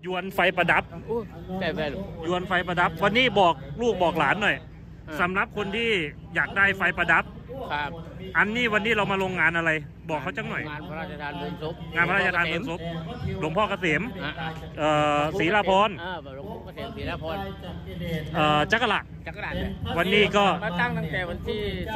ยวนไฟประดับแต่ยวนไฟประดับวันนี้บอกลูกบอกหลานหน่อยสำหรับคนที่อยากได้ไฟประดับครับอันนี้วันนี้เรามาลงงานอะไรบอกเขาจังหน่อยงานพระราชทานเพลิงศพงานพระราชทานเพลิงศพหลวงพ่อเกษมศรีลาภรณ์หลวงพ่อเกษมศรีลาภรณ์จักรละวันนี้ก็มาตั้งตั้งแต่วันที่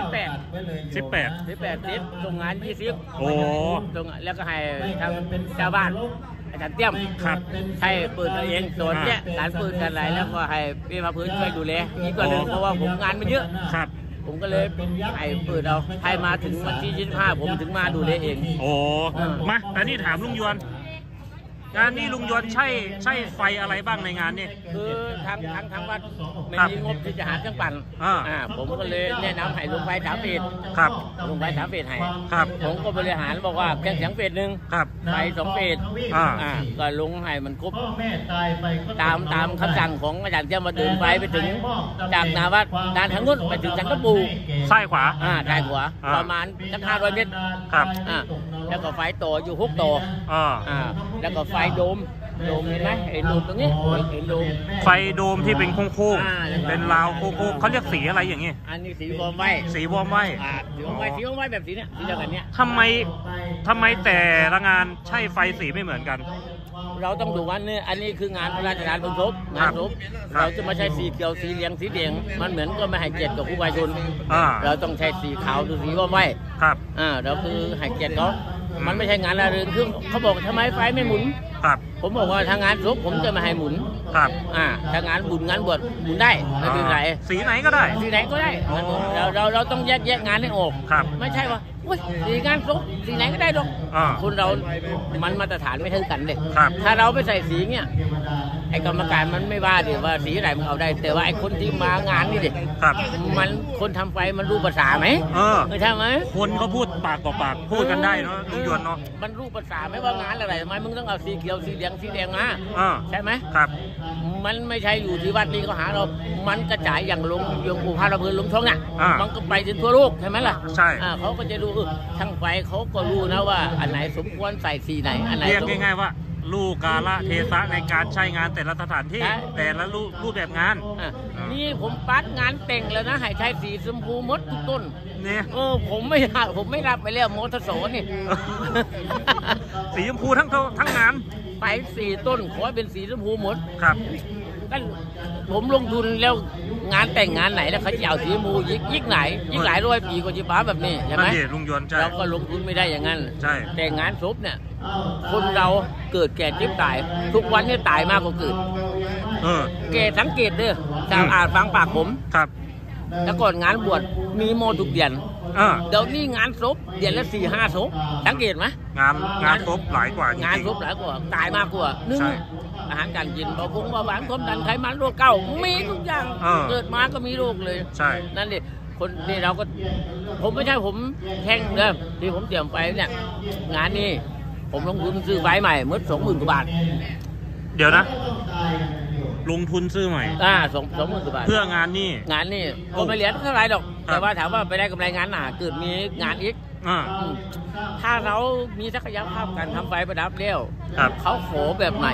18ทิศส่งงาน20 โอ้แล้วก็ให้ทางชาวบ้านอาจารย์เตี้ยมครับให้เปิดเองโซนเนี้ยการเปิดกันไหลแล้วก็ให้พี่มาพื้นช่วยดูแลอีกกว่านึงเพราะว่าผมงานมันเยอะครับผมก็เลยให้เปิดเอาให้มาถึงวันที่25ผมถึงมาดูแลเองโอ้มาแต่นี่ถามลุงยวนงานนี้ลุงยวนใช่ไฟอะไรบ้างในงานนี่คือทางวัดไม่มีงบที่จะหาเครื่องปั่นผมก็เลยแนะนำให้ลุงไฟ3 เฟสครับลุงไฟ3 เฟสให้ครับผมก็บริหารบอกว่าเครื่องเสียงเฟส1 ครับไฟ2 เฟสก็ลงให้มันครบตามคำสั่งของอาจารย์เจ้ามาเดินไฟไปถึงจากนาวัดด้านทางนู้นไปถึงสันกปูซ้ายขวาซ้ายขวาประมาณสัก500 เมตรครับแล้วก็ไฟต่ออยู่6 ต่อแล้วก็ไฟโดมเห็นไหมเห็นโดมตรงนี้เห็นโดมไฟโดมที่เป็นโค้งๆเป็นราวโค้งๆเขาเรียกสีอะไรอย่างงี้อันนี้สีวอมไว้สีวอมไว้สีวอมไว้แบบสีเนี้ยสีเดียวกันเนี้ยทำไมแต่ละงานใช่ไฟสีไม่เหมือนกันเราต้องดูว่านี่อันนี้คืองานพระราชทานเพลิงศพงานศพเราจะไม่ใช่สีเขียวสีเหลืองสีแดงมันเหมือนก็ไม่ให้เกียรติกับผู้วายชนเราต้องใช้สีขาวหรือสีวอมไว้ครับเราคือให้เกียรติเขามันไม่ใช่งานละเริงคือเขาบอกทำไมไฟไม่หมุนครับผมบอกว่าทางงานศพผมจะมาให้หมุนครับทางงานบุญงานบวชหมุนได้ไม่เป็นไรสีไหนก็ได้สีไหนก็ได้เราต้องแยกงานให้ออกไม่ใช่ว่าสีงานศพสีไหนก็ได้หรอกคนเรามันมาตรฐานไม่เท่ากันเลยถ้าเราไปใส่สีเนี่ยไอ้กรรมการมันไม่ว่าดิว่าสีอะไรมันเอาได้แต่ว่าไอ้คนที่มางานนี่ดิมันคนทำไฟมันรู้ภาษาไหมใช่ไหมคนเขาพูดปากต่อปากพูดกันได้เนาะลุงยวนเนาะมันรู้ภาษาไหมว่างานอะไรทำไมมึงต้องเอาสีเขียวสีเหลืองสีแดงมาใช่ไหมครับมันไม่ใช่อยู่ที่วัดนี้ก็หาเรามันกระจายอย่างลงยงปู่พาระเบิดลงช่องเนี่ยมันก็ไปถึงทั่วโลกใช่ไหมล่ะใช่เขาก็จะดูทั้งไฟเขาก็รู้นะว่าอันไหนสมควรใส่สีไหนอันไหนเรียกง่ายๆว่าลูกกาละเทศะในการใช้งานแต่ละสถานที่แต่ละรูปแบบงานนี่ผมปัดงานแต่งแล้วนะให้ใช้สีชมพูมดทุกต้นเนี่ยผมไม่รับไปแล้วมอเตอร์โซนี่สีชมพูทั้งงานไป4 ต้นขอเป็นสีชมพูหมดครับก็ผมลงทุนแล้วงานแต่งงานไหนแล้วเขาจะเอาสีชมพูยิ่งไหนยิ่งหลายร้อยปีกว่าจะป้าแบบนี้ใช่ไหมลุงยวนใช่เราก็ลงทุนไม่ได้อย่างนั้นใช่แต่งานศพเนี่ยคนเราเกิดแก่เจ็บตายทุกวันนี้ตายมากกว่าเกิดแกสังเกตเด้อจากฟังปากผมครับแล้วก่อนงานบวชมีโมทุกเดือนเดี๋ยวนี้งานศพเดือนละ4-5 ศพสังเกตไหมงานศพหลายกว่างานศพหลายกว่าตายมากกว่านึ่งอาหารการกินเบาหวานความดันไขมันโรคเก่ามีทุกอย่างเกิดมาก็มีโรคเลยใช่นั่นดิคนนี่เราก็ผมไม่ใช่ผมแข่งเดิมที่ผมเตรียมไปเนี่ยงานนี้ผมลงทุนซื้อไฟใหม่เมื่อ20,000 กว่าบาทเดี๋ยวนะลงทุนซื้อใหม่ 20,000 กว่าบาทเพื่องานนี้ก็ไม่เหลือเท่าไรหรอกแต่ว่าถามว่าไปได้กำไรงานหนาเกิดมีงานอีกถ้าเรามีศักยภาพการทำไฟประดับเร็วเขาขอแบบไหน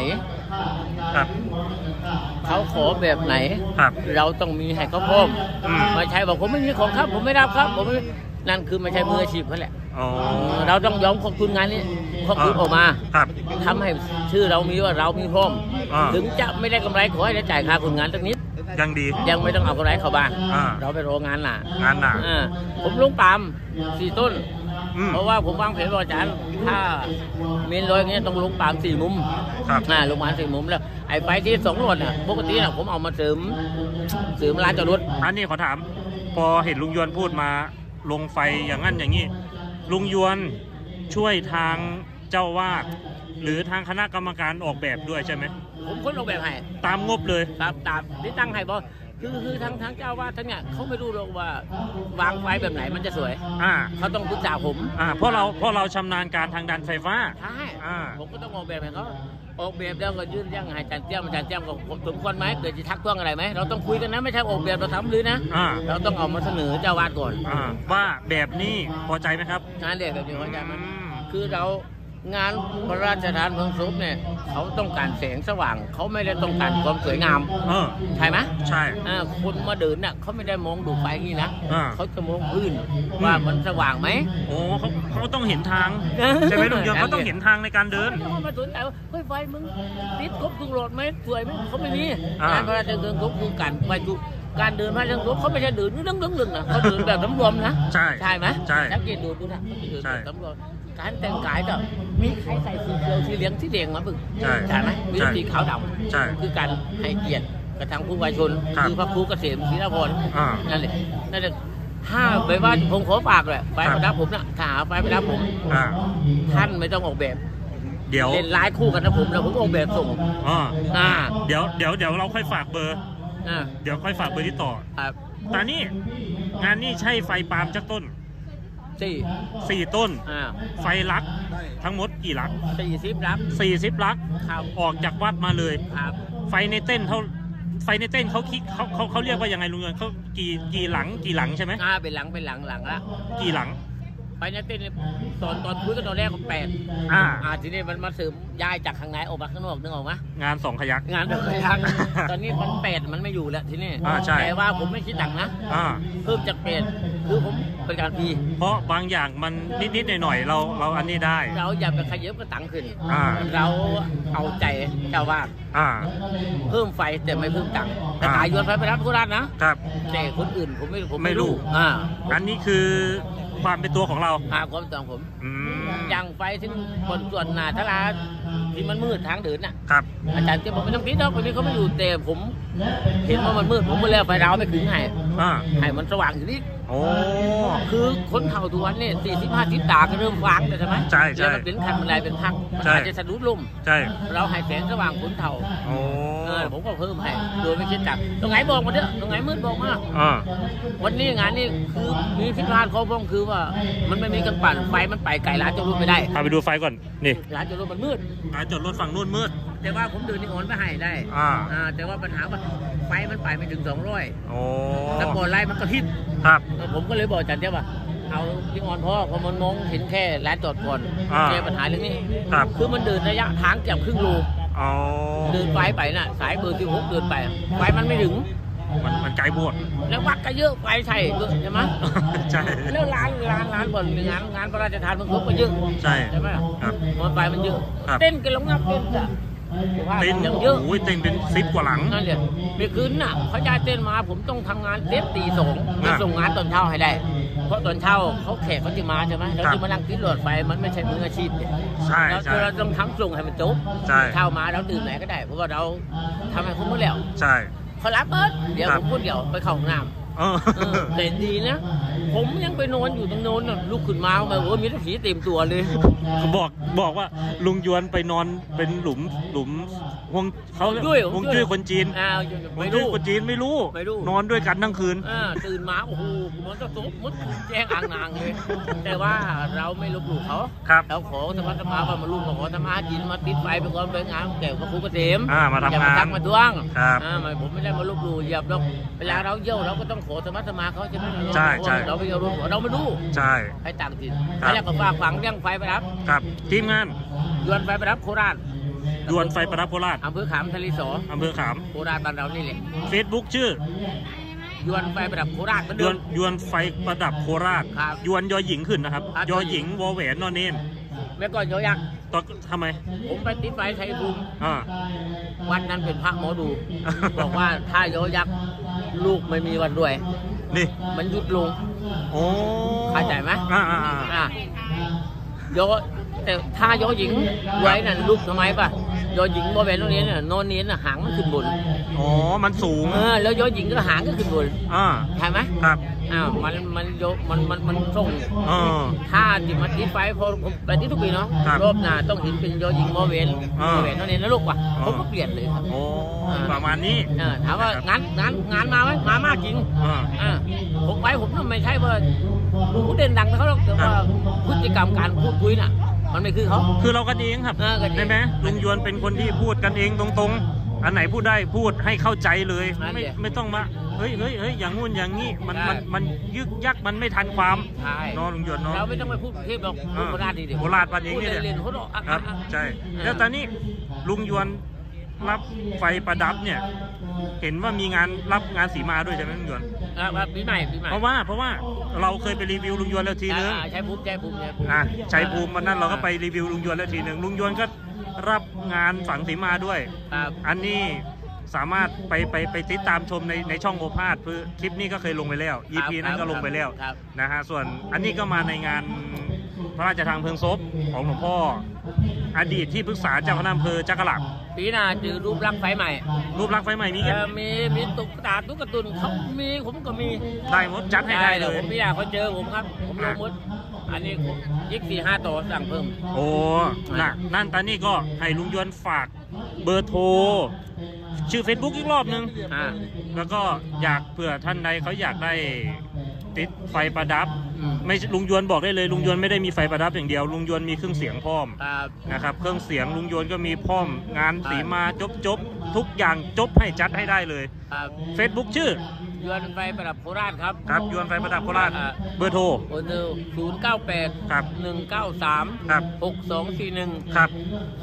เขาขอแบบไหนเราต้องมีให้เขาพร้อมไม่ใช่บอกผมไม่มีของครับผมไม่รับครับผมนั่นคือไม่ใช่มืออาชีพเขาแหละเราต้องยอมขอบคุณงานนี้ขอบคุณออกมาทำให้ชื่อเรามีว่าเรามีพร้อมถึงจะไม่ได้กำไรขอให้ได้จ่ายค่าคนงานสักนิดยังดียังไม่ต้องเอากำไรเข้าบ้านเราไปรองานหนาผมลงปาล์ม4 ต้นเพราะว่าผมวางแผนว่าอาจารย์ถ้าเมนลอยอย่างเงี้ยต้องลงปาล์ม4 มุมลงมา4 มุมแล้วไอ้ไฟที่2 รถปกติผมเอามาเสริมร้านจอดรถอันนี้ขอถามพอเห็นลุงยวนพูดมาลงไฟอย่างนั้นอย่างนี้ลุงยวนช่วยทางเจ้าวาดหรือทางคณะกรรมการออกแบบด้วยใช่ไหมผมคนออกแบบให้ตามงบเลยตามที่ตั้งให้บอคือทางเจ้าวาดทั้งเนี่ยเขาไม่รู้หรอกว่าวางไฟแบบไหนมันจะสวยเขาต้องปรึกษาผมเพราะเราชำนาญการทางด้านไฟฟ้าใช่ผมก็ต้องออกแบบให้เขาออกแบบแล้วก็ยื่นเรื่องให้อาจารย์เตี้ยมก็สมควรไหมเกิดจะทักท้วงอะไรไหมเราต้องคุยกันนะไม่ใช่ออกแบบเราทำหรือนะเราต้องเอามาเสนอเจ้าวาดก่อนว่าแบบนี้พอใจไหมครับงานเด็กแบบนี้พอใจมันคือเรางานพระราชทานเพลิงศพเนี่ยเขาต้องการแสงสว่างเขาไม่ได้ต้องการความสวยงามใช่ไหมใช่คนมาเดินน่ะเขาไม่ได้มองดูไฟนี่นะเขาจะมองพื้นว่ามันสว่างไหมโอ้เขาต้องเห็นทางใช่ไหมลุงยนต์เขาต้องเห็นทางในการเดินเขามาสนใจว่าเฮ้ยไฟมึงติดครบทุกหลอดไหมสวยไหมเขาไม่มีงานพระราชทานเพลิงศพคือการเดินพระราชทานเพลิงศพเขาไม่ใช่เดินลึงๆนะเขาเดินแบบสำรวมนะใช่ไหมสังเกตดูนะเขาเดินแบบสำรวมการแต่งกายก็มีใครใส่สีเขียวสีเหลืองสีแดงมาบึ้งใช่ไหมมีสีขาวดำคือการให้เกียรติกระทั่งผู้วายชนคือพระครูเกษมศรีนพรนั่นแหละถ้าไปว่าผมขอฝากเลยไฟประดับผมนะถ้าหาไฟประดับผมท่านไม่ต้องออกแบบเดี๋ยวเล่นไลน์คู่กันนะผมแล้วผมออกแบบส่งเดี๋ยวเราค่อยฝากเบอร์เดี๋ยวค่อยฝากเบอร์ที่ต่อแต่นี่งานนี้ใช่ไฟปาล์มจักต้น4 ต้นไฟลักทั้งหมดกี่ลัก 40 ลักออกจากวัดมาเลยไฟในเต้นเขาคิดเขาเรียกว่ายังไงลุงเงินเขากี่หลังใช่ไหมเป็นหลังละกี่หลังไฟในเต้นตอนคุยกันตอนแรกก็8ทีนี้มันมาเสริมย้ายจากข้างในออกมาข้างนอกนึกออกไหมงาน2 ขยักตอนนี้มัน8มันไม่อยู่แล้วทีนี้แต่ว่าผมไม่คิดตังค์นะเพิ่มจาก8คือผมเป็นการพีเพราะบางอย่างมันนิดหน่อยเราอันนี้ได้เราอย่าไปขยับก็ตังค์ขึ้นเราเอาใจเจ้าว่าเพิ่มไฟแต่ไม่เพิ่มตังค์แต่ขายยวนไฟไปรับโคราชนะครับแต่คนอื่นผมไม่รู้อันนี้คือความเป็นตัวของเราความตัวผมอย่างไฟถึงคนส่วนหนาทลาที่มันมืดทางเดินน่ะอาจารย์จะบอกไม่ต้องคิดหรอกคนนี้เขาไม่อยู่แต่ผมเห็นว่ามันมืดผมก็เลยไฟดาวไม่ถึงให้มันสว่างอยู่นิดคือคนเฒ่าทุกวันเนี่ย40-50 ตาก็เริ่มฟังเลยใช่ไหมแล้วมันเป็นคันบันไดเป็นพักอาจจะสะดุดลุ่มเราให้แสงสว่างคนเฒ่าผมก็เพิ่มให้โดยไม่คิดจับตรงไหนบอกมาเด้อตรงไหนมืดบอกมาวันนี้งานนี้คือมีพิพาทเขาพ้องคือว่ามันไม่มีกังปั่นไฟมันไปไกลร้านจอดรถไม่ได้ไปดูไฟก่อนนี่ร้านจอดรถมันมืดร้านจอดรถฝั่งนู้นมืดแต่ว่าผมเดินนี่อ่อนไปให้ได้แต่ว่าปัญหาว่าไฟมันไปไม่ถึง200แต่บอลไล่มันก็ทิศผมก็เลยบอกจันเจ้าว่าเอาที่อ่อนพ่อเพราะมันมองเห็นแค่ร้านจอดก่อนแก้ปัญหาเรื่องนี้คือมันเดินระยะทางเกือบครึ่งโลเดินไปน่ะสายเบอร์16เดินไปไฟมันไม่ถึงมันไกลบวชแล้ววัดก็เยอะไฟใช่ไหมใช่แล้วร้านบ่อนงานพระราชทานมันก็เยอะใช่ไหมมันไฟมันเยอะเต้นกันลงนับเต้นจ้ะเต้นเยอะเต้นเป็น10 กว่าหลังนั่นเลยเมื่อคืนน่ะเขาย้ายเต้นมาผมต้องทำงานเต้นตี2จะส่งงานตอนเช้าให้ได้เพราะตอนเช้าเขาแขกเขาจะมาใช่ไหมเราจะมานั่งกินหลอดไฟมันไม่ใช่มืออาชีพเราต้องทั้งส่งให้มันจบเช้ามาเราตื่นไหนก็ได้เพราะว่าเราทำให้คุ้มหมดแล้วพอรับเดี๋ยวผมพูดเดี๋ยวไปเข้าห้องน้ำแต่ดีนะผมยังไปนอนอยู่ตรงโน้นลุกขึ้นมาโอ้มีผีเต็มตัวเลยเขาบอกว่าลุงยวนไปนอนเป็นหลุมห่วงเขาห่วงจุ้ยคนจีนไม่รู้คนจีนไม่รู้นอนด้วยกันทั้งคืนตื่นมาโอ้โหมันก็ตกมุดแจ้งอ่างนางเลยแต่ว่าเราไม่ลบหลู่เขาเราขอธรรมะธรรมะว่ามาลูกมาขอธรรมะกินมาติดไฟไปก่อนไปงานแต่พระครูเกษมมาทำงานทักมาดวงผมไม่ได้มาลบหลู่เหยียบหรอกเวลาเราเยี่ยวเราก็ต้องขอธรรมะธรรมะเขาจะไม่เราไม่ยอมเราไม่รู้ให้ต่างถิ่นแล้วก็ฝากฝังเรื่องไฟประดับทีมงานยวนไฟประดับโคราชยวนไฟประดับโคราชอำเภอขามทะเลสออำเภอขามโคราชบ้านเรานี่แหละ Facebook ชื่อยวนไฟประดับโคราชยวนไฟประดับโคราชยวนยอหญิงขึ้นนะครับยอหญิงวอแหวนนอนเนนเมื่อก่อนยอยักษ์ตอนทำไมผมไปติดไฟชัยภูมิวันนั้นเป็นพระหมอดูบอกว่าถ้ายอยักษ์ลูกไม่มีวันรวยนี่มันหยุดลงเข้าใจไหมยอแต่ถ้ายอหญิงไว้นั่นลูกทำไมป่ะยอหญิงบอแหวนนอนเน้นนอนเน้นหางมันขึ้นบนมันสูงแล้วยอหญิงก็หางก็ขึ้นบนใช่ไหมครับมันส่งถ้าจิตมันติดไฟพอผมไปที่ทุกปีเนาะรอบหน้าต้องเห็นเป็นยอหญิงบอแหวนนอนเน้นแล้วลูกว่ะผมก็เปลี่ยนเลยครับประมาณนี้ถามว่างานมาไหมมากจริงผมไว้ผมไม่ใช่ว่าผู้เด่นดังเขาหรอกแต่ว่าพฤติกรรมการพูดคุยน่ะมันไม่คือเขาคือเรากันเองครับใช่ไหมลุงยวนเป็นคนที่พูดกันเองตรงอันไหนพูดได้พูดให้เข้าใจเลยไม่ต้องมาเฮ้ยอย่างงู้นอย่างงี้มันยึกยักมันไม่ทันความนอนลุงยวนเนาะเราไม่ต้องไปพูดเทพหรอกโบราณดีโบราณวันนี้เนี่ยครับใช่แล้วตอนนี้ลุงยวนรับไฟประดับเนี่ยเห็นว่ามีงานรับงานสีมาด้วยใช่ไหมลุงยวนปีใหม่เพราะว่าเราเคยไปรีวิวลุงยวนแล้วทีนึงใช้ภูมิชัยภูมิวันนั้นเราก็ไปรีวิวลุงยวนแล้วทีนึงลุงยวนก็รับงานฝังสีมาด้วยอันนี้สามารถไปติดตามชมในช่องโอภาสคือคลิปนี้ก็เคยลงไปแล้ว EP นั้นก็ลงไปแล้วนะฮะส่วนอันนี้ก็มาในงานพระราชทานเพลิงศพของหลวงพ่ออดีตที่ปรึกษาเจ้าคณะอำเภอจักรลักปีหน้าจือรูปรักไฟใหม่มีกันมีตุ๊กตาตุ๊กตุนเขามีผมก็มีได้หมดจัดให้ได้เลยผมปีหน้าเขาเจอผมครับผมลงมดอันนี้ยิก4-5ต่อสั่งเพิ่มโอ้นั่นตอนนี้ก็ให้ลุงยวนฝากเบอร์โทรชื่อ Facebook อีกรอบนึงแล้วก็อยากเผื่อท่านใดเขาอยากได้ติดไฟประดับไม่ลุงยวนบอกได้เลยลุงยวนไม่ได้มีไฟประดับอย่างเดียวลุงยวนมีเครื่องเสียงพร้อมนะครับเครื่องเสียงลุงยวนก็มีพร้อมงานสีมาจบทุกอย่างจบให้จัดให้ได้เลย Facebook ชื่อยวนไฟประดับโคราชครับยวนไฟประดับโคราชเบอร์โทร 098 ครับ 193 ครับ 6241 ครับ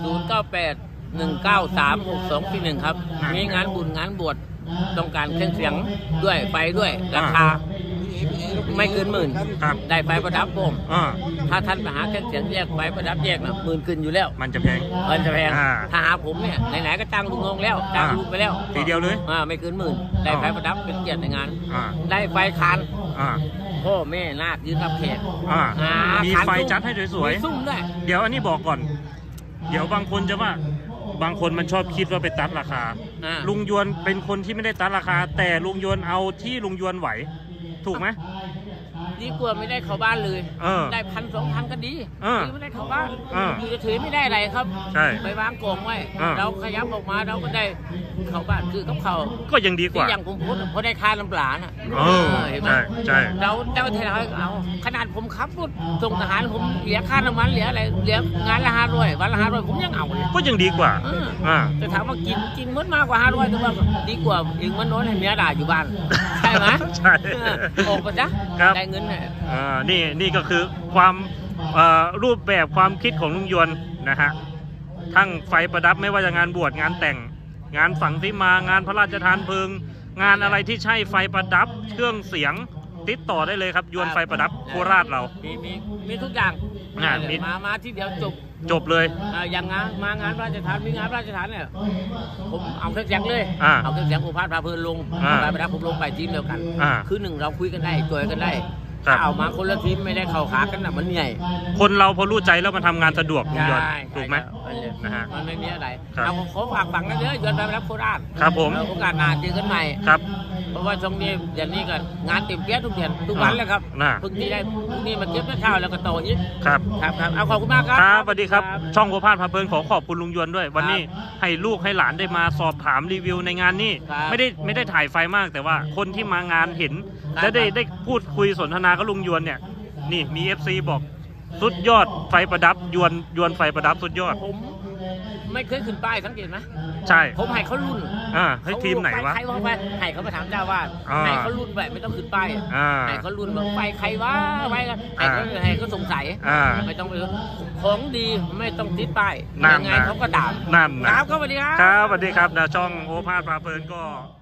098 193 6241ครับมีงานบุญงานบวชต้องการเครื่องเสียงด้วยไฟด้วยราคาไม่เกิน10,000ได้ไฟประดับผมถ้าท่านไปหาเครื่องเสียงแยกไฟประดับแยกนะ10,000ขึ้นอยู่แล้วมันจะแพงถ้าหาผมเนี่ยไหนๆก็จ้างลุงงงแล้วจ้างลุงไปแล้วทีเดียวเลยไม่เกิน10,000ได้ไฟประดับเป็นเกียรติในงานได้ไฟคานพ่อแม่นาคยืนรับแขกมีไฟจัดให้สวยๆเดี๋ยวอันนี้บอกก่อนเดี๋ยวบางคนจะว่าบางคนมันชอบคิดว่าไปตัดราคาลุงยวนเป็นคนที่ไม่ได้ตัดราคาแต่ลุงยวนเอาที่ลุงยวนไหวถูกไหมดีกว่าไม่ได้เข้าบ้านเลยได้1,000-2,000ก็ดีไม่ได้เข้าบ้านอยู่จะถือไม่ได้อะไรครับไปวางกองไว้เราขยับออกมาเราก็ได้เข้าบ้านคือกับเขาก็ยังดีกว่าอย่างผมพูดเพราะได้ค่าน้ำปลาน่ะใช่เราเจ้าเทเราเอาขนาดผมขับรถส่งทหารผมเหลือค่าน้ำมันเหลืออะไรเหลืองานละ500วันละ500ผมยังเอาเลยก็ยังดีกว่าจะถามว่ากินมากกว่า500แต่ว่าดีกว่าอีกมันโน้นให้เมียด่าอยู่บ้านใช่ไหมใช่ออกไปจ้ะได้เงินนี่ก็คือความรูปแบบความคิดของลุงยวนนะฮะทั้งไฟประดับไม่ว่าจะงานบวชงานแต่งงานฝังสีมางานพระราชทานเพลิงงานอะไรที่ใช่ไฟประดับเครื่องเสียงติดต่อได้เลยครับยวนไฟประดับโคราชเรามีทุกอย่างมาที่เดียวจบเลยอย่างมางานพระราชทานมีงานพระราชทานเนี่ยผมเอาเครื่องเสียงเลยเอาเครื่องเสียงโอภาสพาเพลินลงไฟประดับผมลงไปทีมเดียวกันคือ1เราคุยกันได้จอยกันได้ถ้าเอามาคนละทีมไม่ได้เข้าขากันนะมันใหญ่คนเราพอรู้ใจแล้วมันทำงานสะดวกลุงยวนถูกไหมนะฮะมันไม่มีอะไรเราขอฝากฝังกันเยอะยวนไปรับโคราชครับผมโอกาสหน้าเจอกันใหม่ครับเพราะว่าช่วงนี้เดือนนี้กันงานเต็มเปี้ยทุกเดือนทุกวันเลยครับพรุ่งนี้มาเก็บเช้าแล้วก็ต่ออีกครับเอาขอบคุณมากครับครับสวัสดีครับช่องโอภาสพาเพลินขอบคุณลุงยวนด้วยวันนี้ให้ลูกให้หลานได้มาสอบถามรีวิวในงานนี้ไม่ได้ถ่ายไฟมากแต่ว่าคนที่มางานเห็นและได้พูดคุยสนทนากับลุงยวนเนี่ยนี่มี FC บอกสุดยอดไฟประดับยวนไฟประดับสุดยอดผมไม่เคยขึ้นป้ายสังเกตไหมใช่ผมให้เขารุ่นให้ทีมไหนวะใครว่าไปให้เขาไปถามเจ้าว่าให้เขารุ่นแบบไม่ต้องขึ้นป้ายให้เขารุ่นแบบไปใครว่าไปกันให้เขาสงสัยไม่ต้องไปของดีไม่ต้องติดป้ายยังไงเขาก็ด่านั่นครับสวัสดีครับครับสวัสดีครับนะช่องโอภาสพาเพลินก็